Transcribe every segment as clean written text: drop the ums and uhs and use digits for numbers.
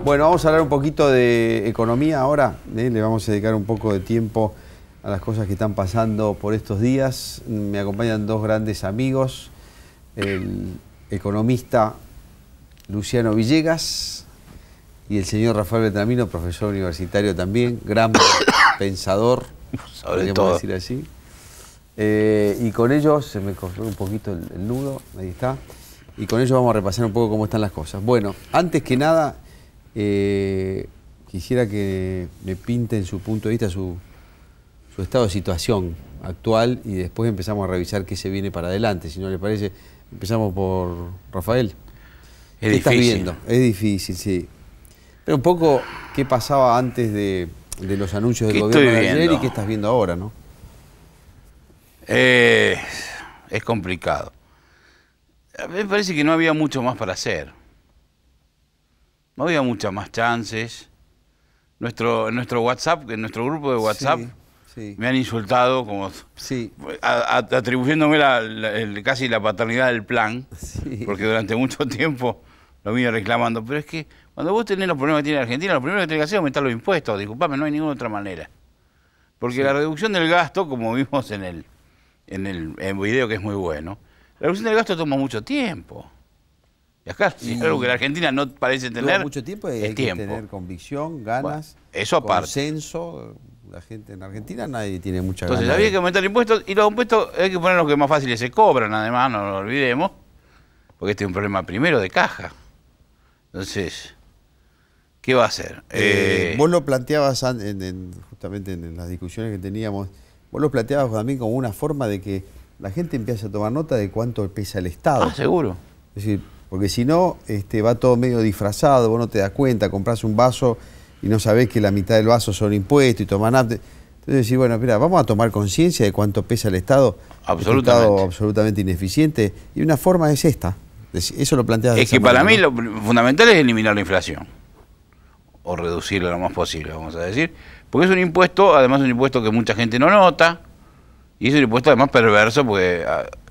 Bueno, vamos a hablar un poquito de economía ahora. Le vamos a dedicar un poco de tiempo a las cosas que están pasando por estos días. Me acompañan dos grandes amigos, el economista Luciano Villegas y el señor Rafael Beltramino, profesor universitario también, gran pensador, podríamos decir así. Y con ellos, se me cortó un poquito el nudo, ahí está, y con ellos vamos a repasar un poco cómo están las cosas. Bueno, antes que nada, quisiera que me pinten su punto de vista, su estado de situación actual, y después empezamos a revisar qué se viene para adelante. Si no le parece, empezamos por Rafael. ¿Qué estás viendo? Es difícil, sí. Pero un poco, ¿qué pasaba antes de los anuncios del gobierno de ayer y qué estás viendo ahora, no? Es complicado. A mí me parece que no había mucho más para hacer. No había muchas más chances. En nuestro WhatsApp, en nuestro grupo de WhatsApp, sí. Me han insultado como atribuyéndome casi la paternidad del plan, porque durante mucho tiempo lo vine reclamando. Pero es que cuando vos tenés los problemas que tiene Argentina, lo primero que tenés que hacer es aumentar los impuestos. Disculpame, no hay ninguna otra manera. Porque la reducción del gasto, como vimos en el video, que es muy bueno, la reducción del gasto toma mucho tiempo. Y acá, algo que la Argentina no parece tener, mucho tiempo y hay que tener convicción, ganas, eso aparte. Consenso. La gente en Argentina, nadie tiene mucha ganas. Entonces había que aumentar impuestos, y los impuestos hay que poner los que más fáciles se cobran, además, no lo olvidemos, porque este es un problema primero de caja. Entonces, ¿qué va a hacer? Vos lo planteabas justamente en las discusiones que teníamos, vos lo planteabas también como una forma de que la gente empiece a tomar nota de cuánto pesa el Estado. Ah, seguro. Es decir, porque si no, va todo medio disfrazado, vos no te das cuenta, comprás un vaso y no sabés que la mitad del vaso son impuestos y tomás nafta. Entonces decís, bueno, mira, vamos a tomar conciencia de cuánto pesa el Estado. Absolutamente. Un Estado absolutamente ineficiente. Y una forma es esta. Eso lo planteas. Es que para mí lo fundamental es eliminar la inflación. O reducirla lo más posible, vamos a decir. Porque es un impuesto, además un impuesto que mucha gente no nota. Y es un impuesto además perverso porque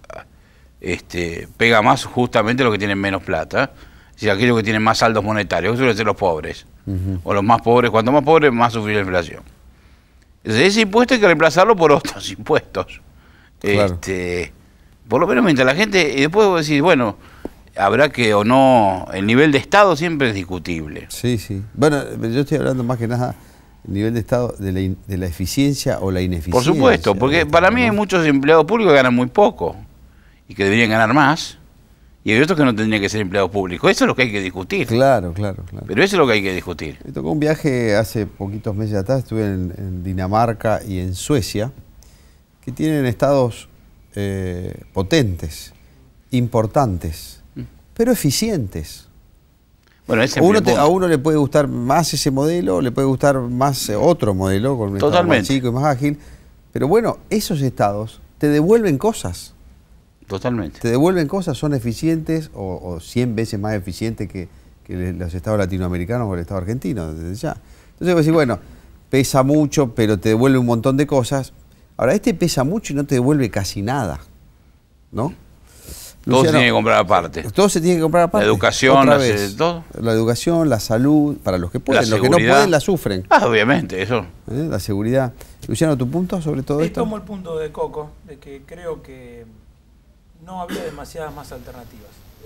pega más justamente a los que tienen menos plata. Es decir, aquellos que tienen más saldos monetarios, que suelen ser los pobres. O los más pobres, cuanto más pobres, más sufrir la inflación. Entonces ese impuesto hay que reemplazarlo por otros impuestos. Claro. Por lo menos mientras la gente, y después vos decís, bueno, habrá que o no, el nivel de Estado siempre es discutible. Sí, sí. Bueno, yo estoy hablando más que nada el nivel de Estado de la eficiencia o la ineficiencia. Por supuesto, porque para mí hay muchos empleados públicos que ganan muy poco y que deberían ganar más. Y hay otros que no tendrían que ser empleados públicos. Eso es lo que hay que discutir. Claro. Pero eso es lo que hay que discutir. Me tocó un viaje hace poquitos meses atrás, estuve en Dinamarca y en Suecia, que tienen estados potentes, importantes, pero eficientes. Bueno, a uno le puede gustar más ese modelo, le puede gustar más otro modelo, con un estado más chico y más ágil. Pero bueno, esos estados te devuelven cosas. Totalmente. Te devuelven cosas, son eficientes o 100 veces más eficientes que los estados latinoamericanos o el estado argentino, desde ya. Entonces vos decís, bueno, pesa mucho, pero te devuelve un montón de cosas. Ahora, pesa mucho y no te devuelve casi nada, ¿no? Todo se tiene que comprar aparte. Todo se tiene que comprar aparte. La educación, todo. La educación, la salud, para los que pueden. Los que no pueden la sufren. Ah, obviamente, eso. La seguridad. Luciano, ¿tu punto sobre todo esto? Tomo el punto de Coco, de que creo que no había demasiadas más alternativas.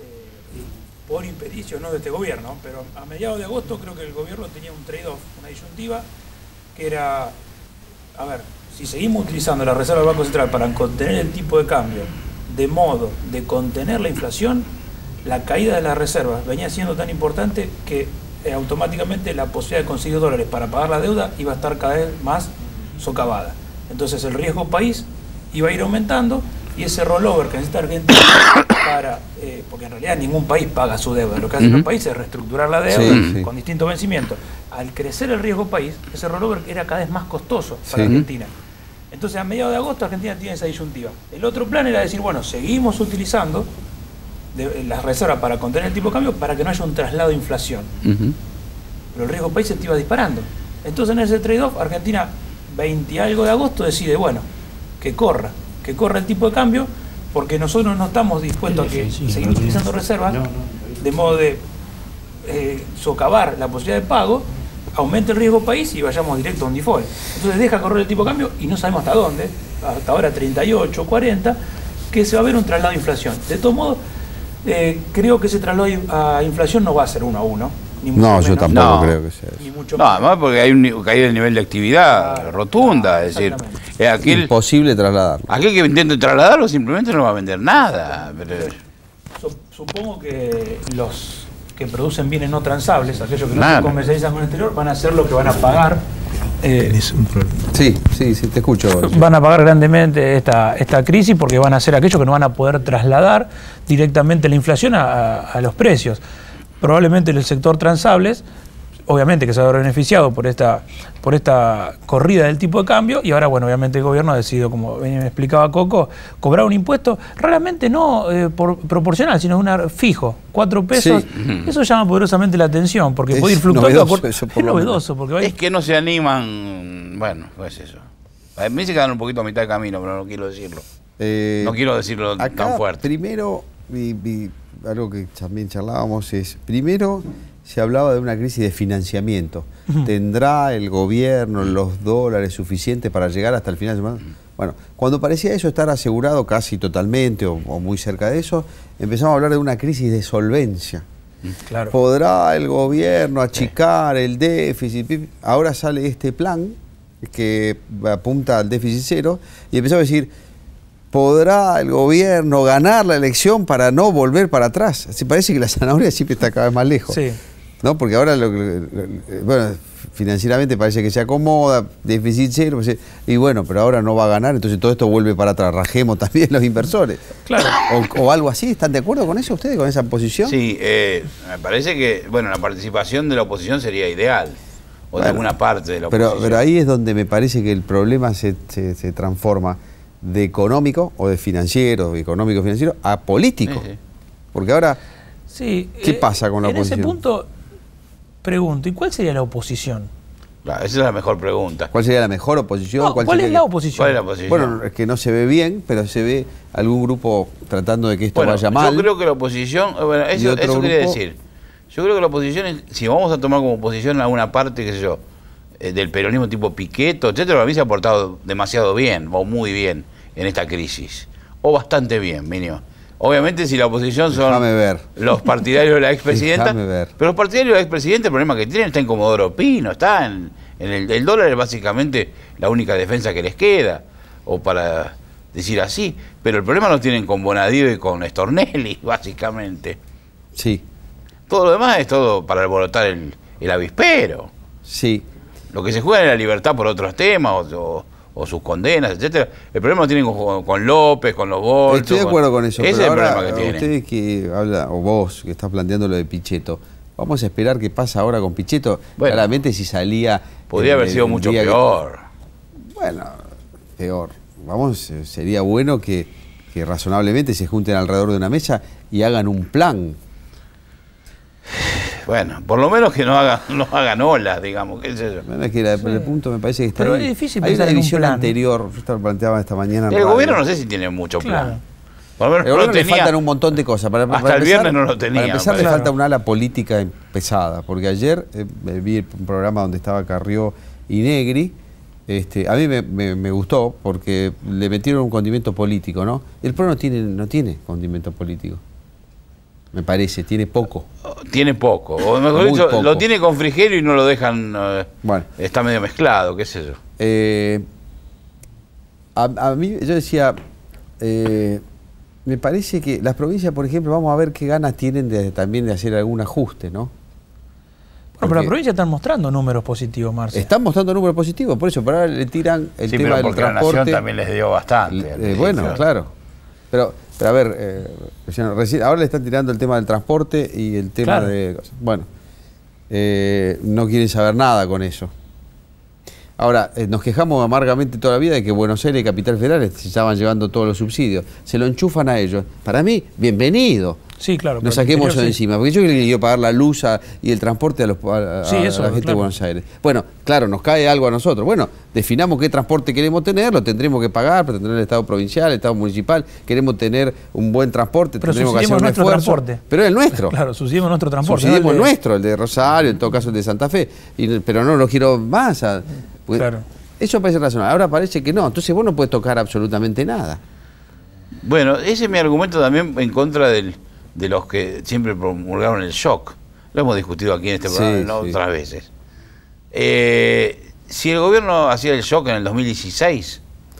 Por impericio, no de este gobierno, pero a mediados de agosto creo que el gobierno tenía un trade-off, una disyuntiva, que era, a ver, si seguimos utilizando la reserva del Banco Central para contener el tipo de cambio, de modo de contener la inflación, la caída de las reservas venía siendo tan importante que automáticamente la posibilidad de conseguir dólares para pagar la deuda iba a estar cada vez más socavada. Entonces el riesgo país iba a ir aumentando y ese rollover que necesita Argentina para, porque en realidad ningún país paga su deuda, lo que hacen los países es reestructurar la deuda con distintos vencimientos. Al crecer el riesgo país, ese rollover era cada vez más costoso para Argentina. Entonces a mediados de agosto Argentina tiene esa disyuntiva. El otro plan era decir, bueno, seguimos utilizando las reservas para contener el tipo de cambio para que no haya un traslado de inflación. Pero el riesgo país se te iba disparando. Entonces en ese trade-off Argentina 20 y algo de agosto decide, bueno, que corra el tipo de cambio, porque nosotros no estamos dispuestos a seguir utilizando reservas, de modo de socavar la posibilidad de pago, aumente el riesgo país y vayamos directo a un default. Entonces deja correr el tipo de cambio y no sabemos hasta dónde, hasta ahora 38, 40, que se va a ver un traslado de inflación. De todos modos, creo que ese traslado a inflación no va a ser 1 a 1. Ni mucho No, menos, yo tampoco No. creo que sea eso. ni mucho No, menos. además porque hay un caída del nivel de actividad Claro, rotunda, es decir, exactamente. Imposible trasladarlo. aquel que intente trasladarlo simplemente no va a vender nada. Pero, Supongo que los que producen bienes no transables, aquellos que no Claro. se comercializan con el exterior, van a hacer lo que van a pagar. Tenés un problema. Sí, te escucho. Van a pagar grandemente esta crisis porque van a ser aquellos que no van a poder trasladar directamente la inflación a los precios. Probablemente el sector transables, obviamente que se ha beneficiado por esta corrida del tipo de cambio, y ahora, bueno, obviamente el gobierno ha decidido, como me explicaba Coco, cobrar un impuesto realmente no proporcional, sino fijo, 4 pesos. Sí. Eso llama poderosamente la atención, porque Es puede ir fluctuando. novedoso eso, por Es lo menos. novedoso, porque va a ir- es que no se animan, bueno, pues eso. A mí se quedan un poquito a mitad de camino, pero no quiero decirlo. No quiero decirlo acá, tan fuerte. Primero, algo que también charlábamos es, primero se hablaba de una crisis de financiamiento. ¿Tendrá el gobierno los dólares suficientes para llegar hasta el final de semana? Bueno, cuando parecía eso estar asegurado casi totalmente o muy cerca de eso, empezamos a hablar de una crisis de solvencia. Claro. ¿Podrá el gobierno achicar el déficit? Ahora sale este plan que apunta al déficit cero y empezamos a decir, ¿podrá el gobierno ganar la elección para no volver para atrás? Se parece que la zanahoria siempre está cada vez más lejos. Sí. ¿No? Porque ahora, bueno, financieramente parece que se acomoda, déficit cero, y bueno, pero ahora no va a ganar, entonces todo esto vuelve para atrás. Rajemos también los inversores. Claro. O algo así. ¿Están de acuerdo con eso ustedes, con esa posición? Sí, me parece que, bueno, la participación de la oposición sería ideal, o de Bueno, alguna parte de la oposición. pero ahí es donde me parece que el problema se transforma de económico o de financiero, económico-financiero, a político. Sí, sí. Porque ahora, Sí, ¿qué pasa con la oposición? En ese punto, pregunto, ¿y cuál sería la oposición? Claro, esa es la mejor pregunta. ¿cuál sería la mejor oposición? No, ¿cuál sería es la oposición? ¿Cuál es la oposición? Bueno, es que no se ve bien, pero se ve algún grupo tratando de que esto Bueno, vaya mal. yo creo que la oposición, bueno, Y eso otro quería grupo- decir. Yo creo que la oposición, si vamos a tomar como oposición alguna parte, qué sé yo, del peronismo tipo Piqueto, etcétera, a mí se ha portado demasiado bien, o muy bien, en esta crisis. O bastante bien, mínimo. Obviamente si la oposición son Déjame ver. los partidarios de la expresidenta, Déjame ver. pero los partidarios de la expresidenta, el problema que tienen está en Comodoro Pino, está en el dólar es básicamente la única defensa que les queda, o para decir así, pero el problema lo tienen con Bonadío y con Stornelli, básicamente. Sí, Todo lo demás es todo para alborotar el avispero. sí. Lo que se juega es la libertad por otros temas, o sus condenas, etcétera. El problema lo tienen con López, con los bolsos. Estoy de acuerdo con eso. Ese es pero el ahora, problema que tienen. ustedes que habla, o vos que estás planteando lo de Pichetto, vamos a esperar qué pasa ahora con Pichetto. Bueno, claramente si salía... Podría haber sido el mucho día que- peor. Bueno, peor. Vamos, sería bueno que razonablemente se junten alrededor de una mesa y hagan un plan. Bueno, por lo menos que no hagan olas, digamos, qué sé yo. Bueno, es que el punto me parece que está Pero ahí. es difícil Hay una pensar en un división plan. anterior, yo te lo planteaba esta mañana en El radio. gobierno no sé si tiene mucho plan. Claro. Por lo menos El no gobierno lo le tenía. faltan un montón de cosas. Para Hasta el viernes no lo tenía, Para empezar, le claro. falta un ala política pesada. Porque ayer vi un programa donde estaba Carrió y Negri. A mí me gustó porque le metieron un condimento político, ¿no? El PRO no tiene condimento político. Me parece, tiene poco. Tiene poco. O mejor Muy dicho, poco. lo tiene con Frigerio y no lo dejan. Bueno. Está medio mezclado, qué sé yo. A mí, yo decía, me parece que las provincias, por ejemplo, vamos a ver qué ganas tienen también de hacer algún ajuste, ¿no? Bueno, pero las provincias están mostrando números positivos, Marce. Están mostrando números positivos, por eso, pero ahora le tiran el Sí, tema pero del porque transporte. la Nación también les dio bastante. Bueno, claro. Pero a ver, ahora le están tirando el tema del transporte y el tema Claro. de... Bueno, no quieren saber nada con eso. Ahora, nos quejamos amargamente toda la vida de que Buenos Aires y Capital Federal se estaban llevando todos los subsidios. Se lo enchufan a ellos. Para mí, bienvenido. Sí, claro. Nos saquemos eso de sí. encima, porque yo quiero pagar la luz y el transporte a la gente de Buenos Aires. Bueno, claro, nos cae algo a nosotros. Bueno, definamos qué transporte queremos tener, lo tendremos que pagar, para tener el Estado provincial, el Estado municipal, queremos tener un buen transporte, pero tendremos que hacer un esfuerzo. Transporte. Pero es el nuestro. Claro, subsidiemos nuestro transporte. Subsidiemos el nuestro, el de Rosario, en todo caso el de Santa Fe, pero no lo quiero más. Claro. Eso parece razonable. Ahora parece que no, entonces vos no puedes tocar absolutamente nada. Bueno, ese es mi argumento también en contra de los que siempre promulgaron el shock. Lo hemos discutido aquí en este programa otras veces. Si el gobierno hacía el shock en el 2016,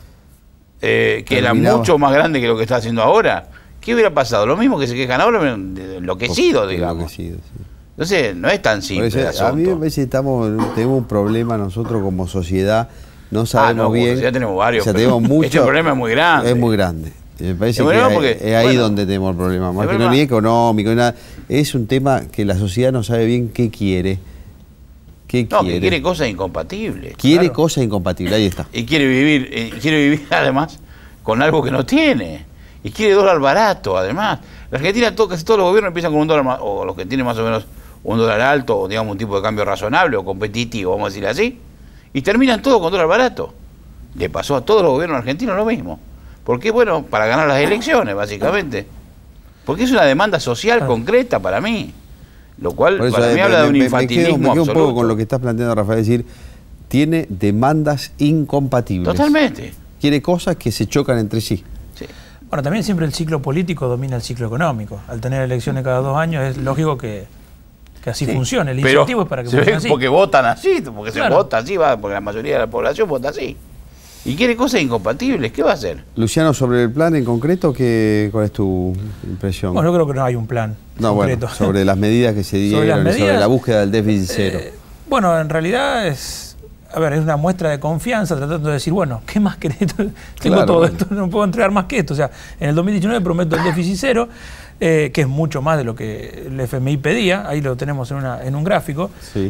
que era mucho más grande que lo que está haciendo ahora, ¿qué hubiera pasado? Lo mismo que se quejan ahora, enloquecido, digamos. Enloquecido, sí. Entonces, no es tan simple el asunto. A mí me parece que tenemos un problema nosotros como sociedad, no sabemos bien. Ya tenemos varios. O sea, tenemos mucho, este problema es muy grande. Es muy grande. Me parece que es ahí donde tenemos el problema. Más que no ni económico, ni nada. Es un tema que la sociedad no sabe bien qué quiere. Que quiere cosas incompatibles. Quiere cosas incompatibles, ahí está. Y quiere vivir además con algo que no tiene. Y quiere dólar barato, además. La Argentina, casi todos los gobiernos empiezan con un dólar, o los que tienen más o menos un dólar alto, o digamos un tipo de cambio razonable o competitivo, vamos a decir así, y terminan todos con dólar barato. Le pasó a todos los gobiernos argentinos lo mismo. ¿Por qué? Bueno, para ganar las elecciones, básicamente. Porque es una demanda social concreta para mí. Lo cual, para mí, habla de un infantilismo me quedo absoluto. Un poco con lo que estás planteando, Rafael, es decir, tiene demandas incompatibles. Totalmente. Quiere cosas que se chocan entre sí. Sí. Bueno, también siempre el ciclo político domina el ciclo económico. Al tener elecciones cada 2 años, es lógico que así funcione. El incentivo es para que funcione así. Porque votan así, porque se vota así, porque la mayoría de la población vota así. Y quiere cosas incompatibles, ¿qué va a hacer? Luciano, sobre el plan en concreto, ¿cuál es tu impresión? Bueno, yo creo que no hay un plan concreto. Bueno, sobre las medidas que se dieron, sobre la búsqueda del déficit cero. Bueno, en realidad es una muestra de confianza tratando de decir, bueno, ¿qué más querés? Tengo todo esto, no puedo entregar más que esto. O sea, en el 2019 prometo el déficit cero, que es mucho más de lo que el FMI pedía, ahí lo tenemos en un gráfico. Sí.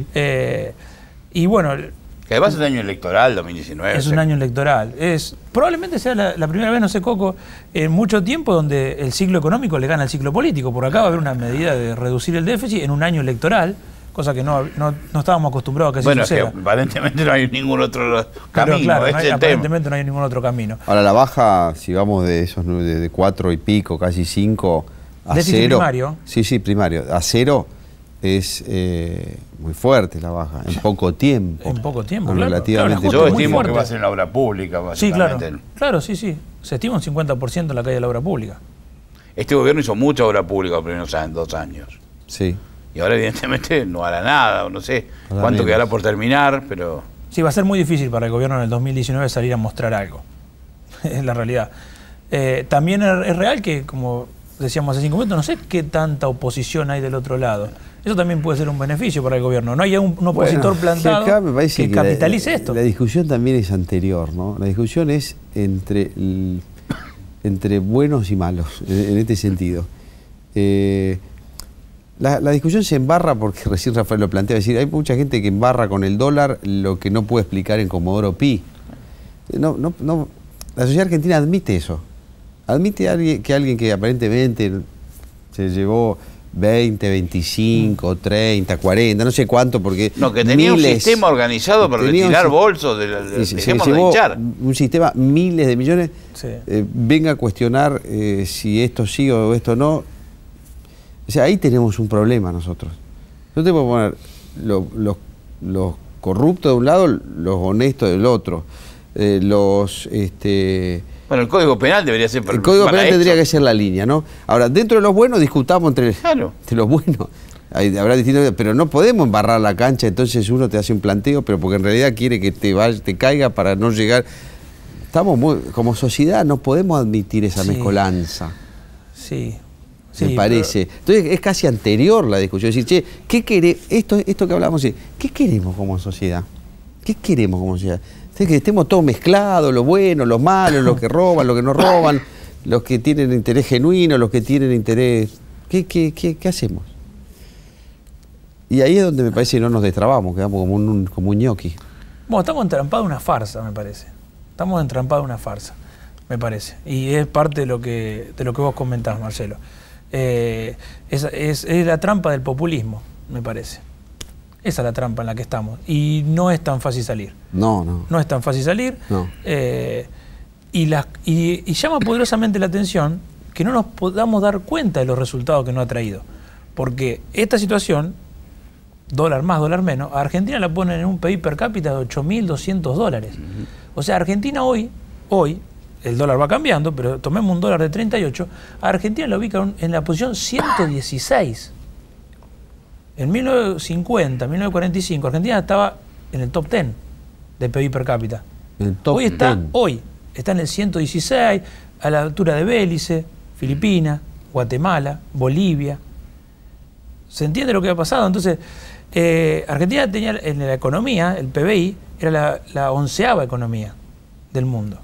Y bueno... Que además es un año electoral, 2019. Es un año electoral. Probablemente sea la primera vez, no sé, Coco, en mucho tiempo donde el ciclo económico le gana al ciclo político. Por acá va a haber una medida de reducir el déficit en un año electoral, cosa que no estábamos acostumbrados a que así suceda. Que aparentemente no hay ningún otro camino. Claro, aparentemente no hay ningún otro camino. Ahora, la baja, si vamos de esos de 4 y pico, casi 5, a déficit 0. Primario. Sí, primario. A 0 es muy fuerte la baja, en poco tiempo. En poco tiempo, relativamente. Yo estimo que va a ser una obra pública, básicamente. Sí, claro, sí. Se estima un 50% en la calle de la obra pública. Este gobierno hizo mucha obra pública los primeros 2 años. Sí. Y ahora, evidentemente, no hará nada, no sé cuánto quedará por terminar, pero... Sí, va a ser muy difícil para el gobierno en el 2019 salir a mostrar algo. Es la realidad. También es real que, como decíamos hace 5 minutos, no sé qué tanta oposición hay del otro lado. Eso también puede ser un beneficio para el gobierno. No hay un opositor plantado que capitalice esto. La discusión también es anterior, ¿no? La discusión es entre buenos y malos, en este sentido. La discusión se embarra porque recién Rafael lo plantea, es decir, hay mucha gente que embarra con el dólar lo que no puede explicar en Comodoro Pi. La sociedad argentina admite eso. Admite que alguien que aparentemente se llevó 20, 25, 30, 40, no sé cuánto, porque no, que tenía un sistema organizado para retirar bolsos, dejémonos de hinchar. Un sistema, miles de millones, venga a cuestionar si esto sí o esto no. O sea, ahí tenemos un problema nosotros. Yo te puedo poner los corruptos de un lado, los honestos del otro. Bueno, el Código Penal debería ser el Código Penal tendría que ser la línea, ¿no? Ahora, dentro de los buenos discutamos entre los buenos. Habrá distintos, pero no podemos embarrar la cancha, entonces uno te hace un planteo, pero porque en realidad quiere que te caiga para no llegar. Como sociedad no podemos admitir esa mezcolanza. Sí. Me parece. Entonces es casi anterior la discusión. Es decir, ¿qué queremos? Esto que hablamos, ¿qué queremos como sociedad? ¿Qué queremos como sociedad? Que estemos todos mezclados, lo bueno, lo malo, los que roban, los que no roban, los que tienen interés genuino, los que tienen interés... ¿Qué hacemos? Y ahí es donde me parece que no nos destrabamos, quedamos como un ñoqui. Bueno, estamos entrampados en una farsa, me parece. Estamos entrampados en una farsa, me parece. Y es parte de lo que vos comentás, Marcelo. Es la trampa del populismo, me parece. Esa es la trampa en la que estamos. Y no es tan fácil salir. No. No es tan fácil salir. No. Y llama poderosamente la atención que no nos podamos dar cuenta de los resultados que nos ha traído. Porque esta situación, dólar más, dólar menos, a Argentina la ponen en un PIB per cápita de 8.200 dólares. O sea, Argentina hoy, el dólar va cambiando, pero tomemos un dólar de 38, a Argentina la ubica en la posición 116. En 1950, 1945, Argentina estaba en el top 10 de PIB per cápita. Hoy está en el 116, a la altura de Belice, Filipinas, Guatemala, Bolivia. ¿Se entiende lo que ha pasado? Entonces, Argentina tenía en la economía, el PBI, era la 11ª economía del mundo.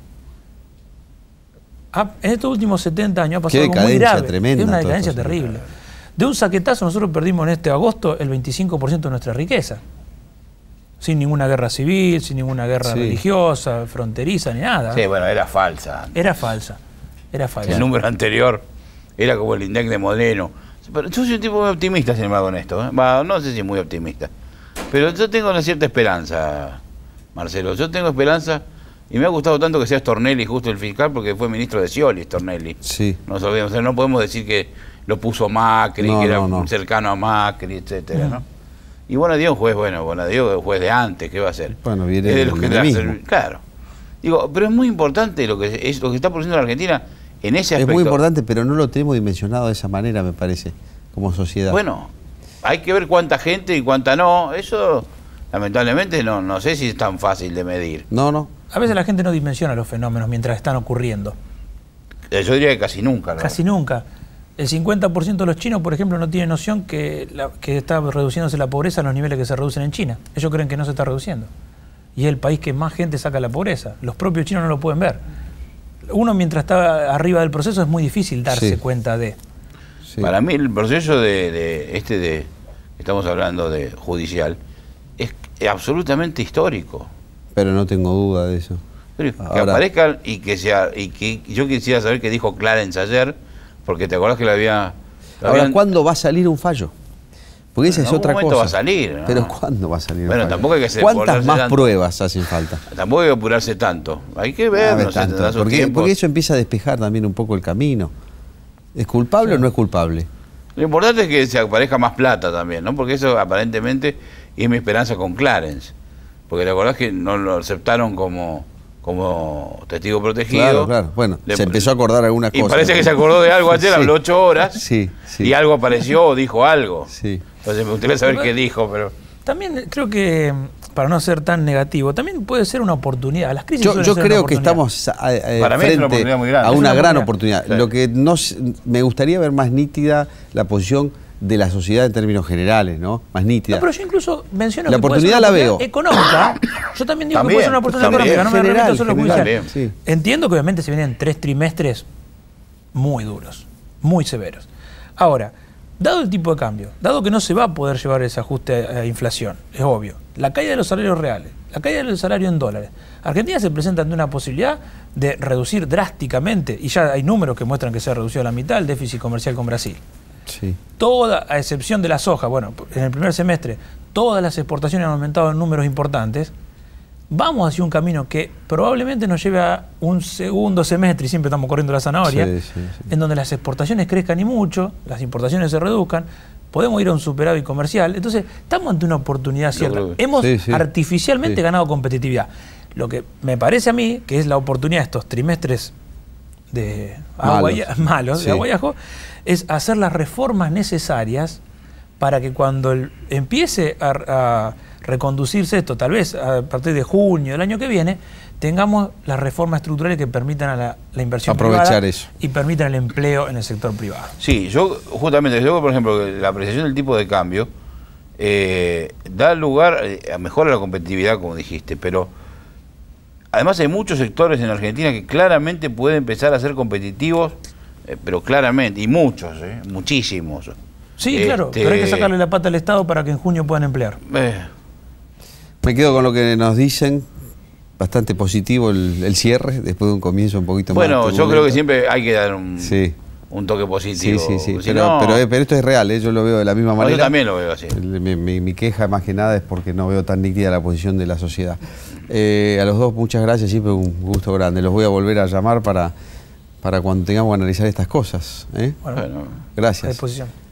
En estos últimos 70 años ha pasado algo muy grave. Tremenda, es una decadencia terrible. De un saquetazo nosotros perdimos en este agosto el 25% de nuestra riqueza. Sin ninguna guerra civil, sin ninguna guerra religiosa, fronteriza, ni nada. Sí, bueno, era falsa. Era falsa. El número anterior era como el INDEC de Modelo. Pero yo soy un tipo muy optimista, sin embargo, en esto. No sé si muy optimista. Pero yo tengo una cierta esperanza, Marcelo. Yo tengo esperanza, y me ha gustado tanto que sea Stornelli justo el fiscal, porque fue ministro de Scioli, Stornelli. Sí. No podemos decir que lo puso Macri, que era cercano a Macri, etcétera, ¿no? Y Bonadío, Bonadío es juez de antes, ¿qué va a hacer? Bueno, viene es de los que claro. Digo, pero es muy importante lo que está produciendo la Argentina en ese aspecto. Es muy importante, pero no lo tenemos dimensionado de esa manera, me parece, como sociedad. Bueno, hay que ver cuánta gente y cuánta no. Eso, lamentablemente, no sé si es tan fácil de medir. No. A veces la gente no dimensiona los fenómenos mientras están ocurriendo. Yo diría que casi nunca, ¿no? Casi nunca. El 50% de los chinos, por ejemplo, no tiene noción que está reduciéndose la pobreza a los niveles que se reducen en China. Ellos creen que no se está reduciendo. Y es el país que más gente saca la pobreza. Los propios chinos no lo pueden ver. Uno, mientras está arriba del proceso, es muy difícil darse cuenta de... Sí. Para mí, el proceso estamos hablando de judicial, es absolutamente histórico. Pero no tengo duda de eso. Que aparezcan y que yo quisiera saber qué dijo Clarence ayer, porque te acordás que Ahora, ¿cuándo va a salir un fallo? Porque esa es otra cosa. Va a salir, ¿no? Pero ¿cuándo va a salir un fallo? Tampoco hay que ¿Cuántas más pruebas hacen falta? Tampoco hay que apurarse tanto. Hay que ver, porque eso empieza a despejar también un poco el camino. ¿Es culpable o no es culpable? Lo importante es que se aparezca más plata también, ¿no? Porque eso aparentemente es mi esperanza con Clarence. Porque te acordás que no lo aceptaron como testigo protegido. Claro. Bueno, se empezó a acordar algunas cosas. Y parece que se acordó de algo ayer, habló 8 horas. Y algo apareció o dijo algo. Entonces me gustaría saber qué dijo, pero... También creo que, para no ser tan negativo, también puede ser una oportunidad. Las crisis yo creo que estamos para mí es una oportunidad muy grande. A una gran oportunidad. Lo que me gustaría ver más nítida la posición de la sociedad en términos generales, ¿no? Más nítida. No, pero yo incluso menciono la que oportunidad puede ser una la oportunidad económica. Yo también digo que puede ser una oportunidad económica, no me remito solo a judicial. Sí. Entiendo que obviamente se vienen 3 trimestres muy duros, muy severos. Ahora, dado el tipo de cambio, dado que no se va a poder llevar ese ajuste a inflación, es obvio, la caída de los salarios reales, la caída del salario en dólares, Argentina se presenta ante una posibilidad de reducir drásticamente, y ya hay números que muestran que se ha reducido a la mitad el déficit comercial con Brasil. Sí. Toda, a excepción de la soja, bueno, en el primer semestre, todas las exportaciones han aumentado en números importantes. Vamos hacia un camino que probablemente nos lleve a un segundo semestre, y siempre estamos corriendo la zanahoria, en donde las exportaciones crezcan y mucho, las importaciones se reduzcan, podemos ir a un superávit comercial. Entonces, estamos ante una oportunidad cierta. Hemos artificialmente ganado competitividad. Lo que me parece a mí, que es la oportunidad de estos trimestres de malos de agua y ajo, es hacer las reformas necesarias para que cuando empiece a reconducirse esto, tal vez a partir de junio del año que viene, tengamos las reformas estructurales que permitan a la inversión privada y permitan el empleo en el sector privado. Sí, yo por ejemplo, la apreciación del tipo de cambio da lugar a mejorar la competitividad, como dijiste, pero además hay muchos sectores en Argentina que claramente pueden empezar a ser competitivos, pero claramente, y muchos, muchísimos. Sí, claro, pero hay que sacarle la pata al Estado para que en junio puedan emplear. Me quedo con lo que nos dicen, bastante positivo el cierre, después de un comienzo un poquito más. Bueno, yo creo que siempre hay que dar un toque positivo. Sí. Si no, Pero esto es real, yo lo veo de la misma manera. yo también lo veo así. Mi queja más que nada es porque no veo tan nítida la posición de la sociedad. A los dos, muchas gracias, siempre un gusto grande. Los voy a volver a llamar para cuando tengamos que analizar estas cosas. Bueno, Gracias. a disposición.